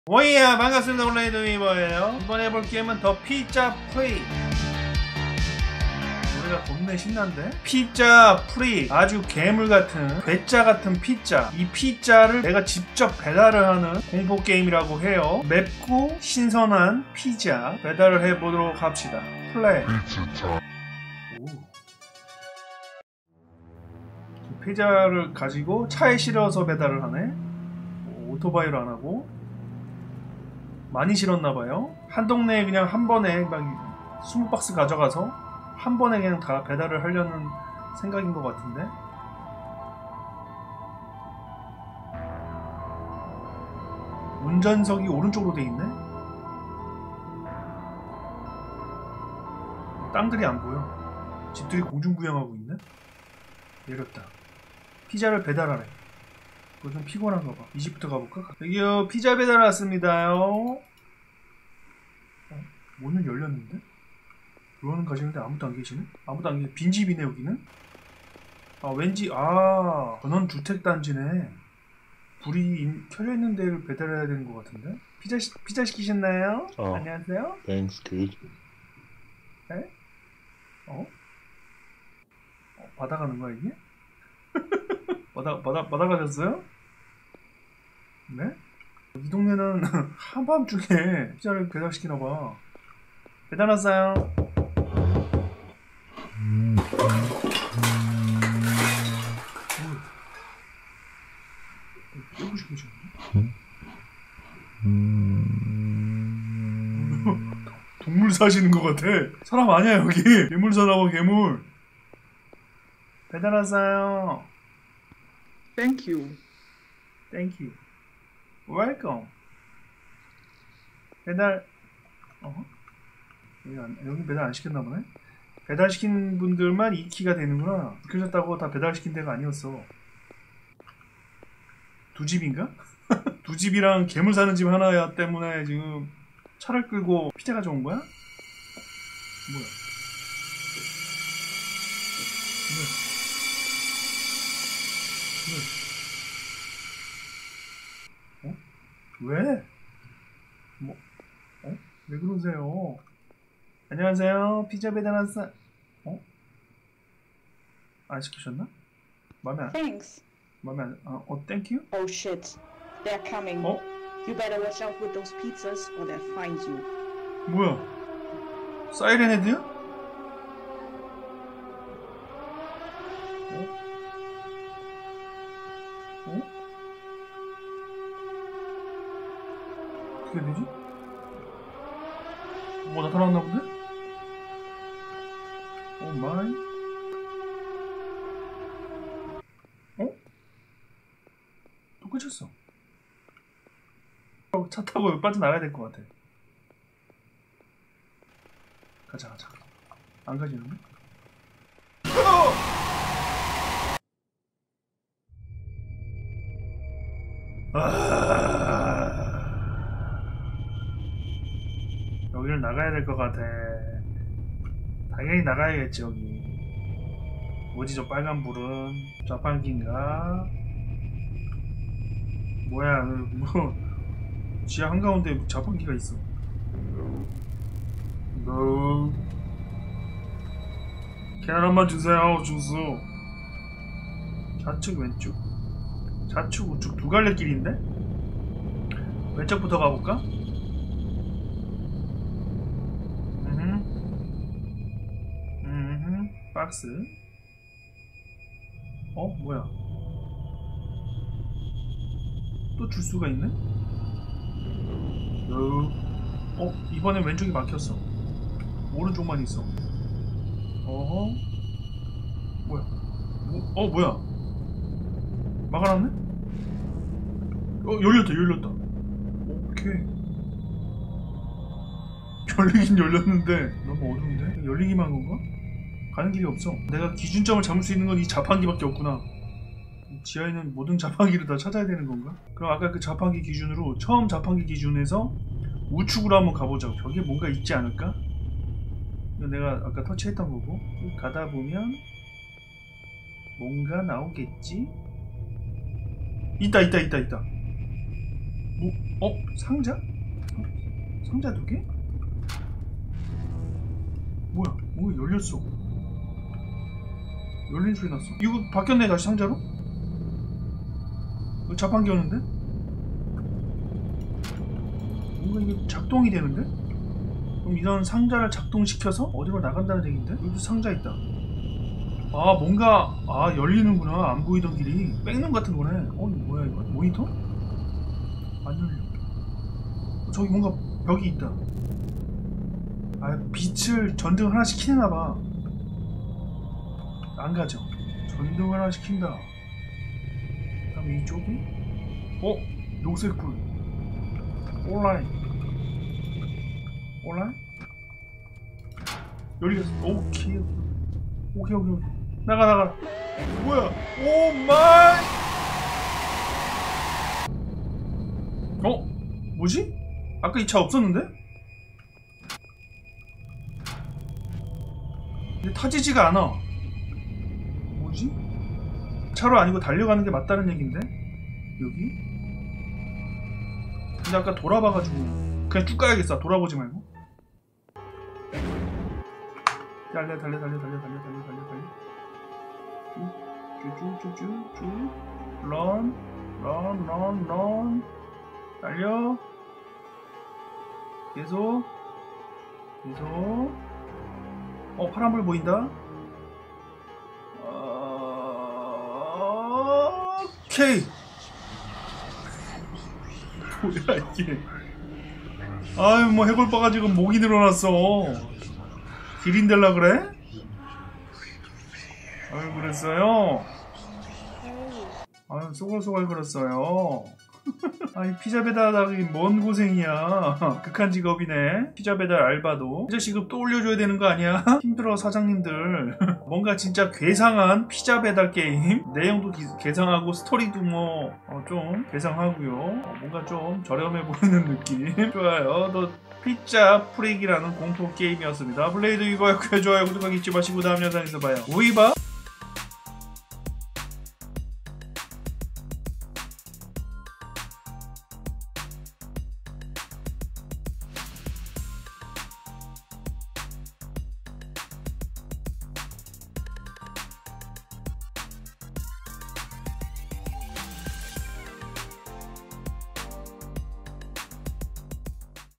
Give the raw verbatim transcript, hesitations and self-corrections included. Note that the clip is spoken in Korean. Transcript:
오이야 반갑습니다. 온라인 드위버예요. 이번에 해볼 게임은 더 피자 프리. 노래가 겁내 신난데? 피자 프리. 아주 괴물같은 괴짜 같은 피자. 이 피자를 내가 직접 배달을 하는 공포 게임이라고 해요. 맵고 신선한 피자 배달을 해보도록 합시다. 플레이. 오. 피자를 가지고 차에 실어서 배달을 하네. 오토바이로 안하고 많이 실었나봐요. 한 동네에 그냥 한 번에 막 이십 박스 가져가서 한 번에 그냥 다 배달을 하려는 생각인 것 같은데. 운전석이 오른쪽으로 돼 있네. 땅들이 안 보여. 집들이 공중부양하고 있네. 내렸다. 피자를 배달하래. 그거 좀 피곤한가 봐. 이 집부터 가볼까? 여기요, 피자 배달 왔습니다요. 어? 문은 열렸는데? 들어오는 가시는데 아무도 안 계시네? 아무도 안 계시네. 빈집이네 여기는? 아 왠지 아 전원 주택단지네. 불이 켜져있는 데를 배달해야 되는 것 같은데? 피자, 시, 피자 시키셨나요? 어. 안녕하세요? Thanks, good. 에? 어? 어? 받아가는 거야 이게? 받아, 받아, 받아가셨어요? 네? 이 동네는 한밤중에 피자를 배달시키나봐. 배달 왔어요. 음, 깨고 싶으시네. 동물 사시는 것 같아. 사람 아니야 여기. 괴물 사나봐 괴물. 배달 왔어요. Thank you. Thank you. Welcome. 배달. 어? 여기, 안, 여기 배달 안 시켰나 보네? 배달 시킨 분들만 이 키가 되는구나. 시켜졌다고 다 배달 시킨 데가 아니었어. 두 집인가? 두 집이랑 괴물 사는 집 하나 때문에 지금 차를 끌고 피자 가져온 거야? 뭐야? 왜? 왜? 어? 왜? 뭐? 어? 왜 그러세요? 안녕하세요. 피자 배달 왔어. 어? 안 시키셨나? 맘에 안. Thanks. 맘에 안. 어, 어 땡큐? Oh shit. They're coming. 어? You better watch out with those pizzas or they'll find you. 뭐야? 사이렌 헤드야? 어? 어? 어떻게 해야 되지? 뭐 나타났나 본데? 오 마이. 어? 또 끝쳤어. 차 타고 빠져나가야 될 것 같아. 가자 가자. 안 가지는데? 아... 여기를 나가야 될 것 같아. 당연히 나가야겠지 여기. 뭐지 저 빨간 불은? 자판기인가? 뭐야 뭐 지하 한가운데 자판기가 있어. No. 계란 한번 주세요. 주스. 좌측 왼쪽. 좌측 우측 두 갈래 길인데? 왼쪽부터 가볼까? 음흠. 음흠. 박스. 어? 뭐야? 또 줄 수가 있네? 어? 어? 이번엔 왼쪽이 막혔어. 오른쪽만 있어. 어허? 뭐야? 뭐, 어 뭐야? 막아놨네? 어 열렸다 열렸다. 오케이. 열리긴 열렸는데 너무 어두운데? 열리기만 한 건가? 가는 길이 없어. 내가 기준점을 잡을 수 있는 건 이 자판기밖에 없구나. 지하에 있는 모든 자판기를 다 찾아야 되는 건가? 그럼 아까 그 자판기 기준으로 처음 자판기 기준에서 우측으로 한번 가보자고. 벽에 뭔가 있지 않을까? 내가 아까 터치했던 거고. 가다 보면 뭔가 나오겠지? 있다 있다 있다 있다. 뭐? 어? 상자? 상자 두 개? 뭐야? 뭐가 열렸어? 열린 소리 났어. 이거 바뀌었네 다시 상자로? 이거 자판기 오는데? 뭔가 이게 작동이 되는데? 그럼 이런 상자를 작동시켜서 어디로 나간다는 얘기인데? 여기도 상자 있다. 아 뭔가 아 열리는구나. 안 보이던 길이 백룸 같은 거네. 어 이거 뭐야 이거? 모니터? 안 열려. 저기 뭔가 벽이 있다. 아 빛을 전등을 하나 시키나봐. 안 가죠. 전등을 하나 시킨다. 그 다음에 이쪽이 어? 녹색불. 온라인 온라인? 열렸어. 오케이 오케이 오케이 오케이. 나가 나가. 뭐야? 오 마이. 어? 뭐지? 아까 이 차 없었는데? 근데 타지지가 않아. 뭐지? 차로 아니고 달려가는 게 맞다는 얘긴데? 여기? 근데 아까 돌아봐가지고 그냥 쭉 가야겠어. 돌아보지 말고. 달려 달려 달려 달려 달려 달려 달려 달려. 쭉쭉쭉쭉쭉 런, 런, 런, 런. 달려. 계속 계속. 어 파란불 보인다. 어... 오케이. 뭐야 이게. 아유 뭐 해골 빠가지고 목이 늘어났어. 기린델라 그래? 아유 그랬어요? 아유 쏘글쏘글 그랬어요. 아이 피자 배달하기 뭔 고생이야. 극한 직업이네. 피자 배달 알바도 피자 시급 또 올려줘야 되는 거 아니야? 힘들어 사장님들. 뭔가 진짜 괴상한 피자 배달 게임. 내용도 기, 괴상하고 스토리도 뭐 좀 어, 괴상하고요. 어, 뭔가 좀 저렴해 보이는 느낌. 좋아요. 또 피자 프릭이라는 공포 게임이었습니다. 블레이드 이거 좋아요 구독하기 잊지 마시고 다음 영상에서 봐요. 우이바